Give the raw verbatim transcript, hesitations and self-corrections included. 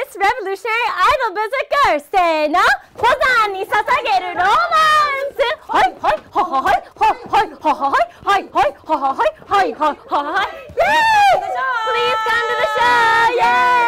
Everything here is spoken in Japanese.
Miss Revolutionary Idol Berserker せーのポザンに捧げるロマンスはいはいはははいはいはいはははいはいはいはははいはいはいはははい Yay! Please come to the show! Yay!